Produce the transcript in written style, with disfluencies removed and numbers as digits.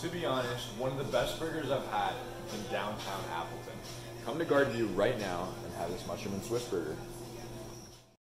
To be honest, one of the best burgers I've had in downtown Appleton. Come to Garden View right now and have this mushroom and Swiss burger.